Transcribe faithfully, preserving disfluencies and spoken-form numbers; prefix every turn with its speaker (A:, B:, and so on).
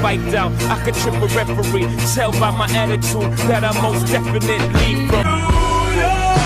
A: spiked out. I could trip a referee. Tell by my attitude that I'm most definitely from.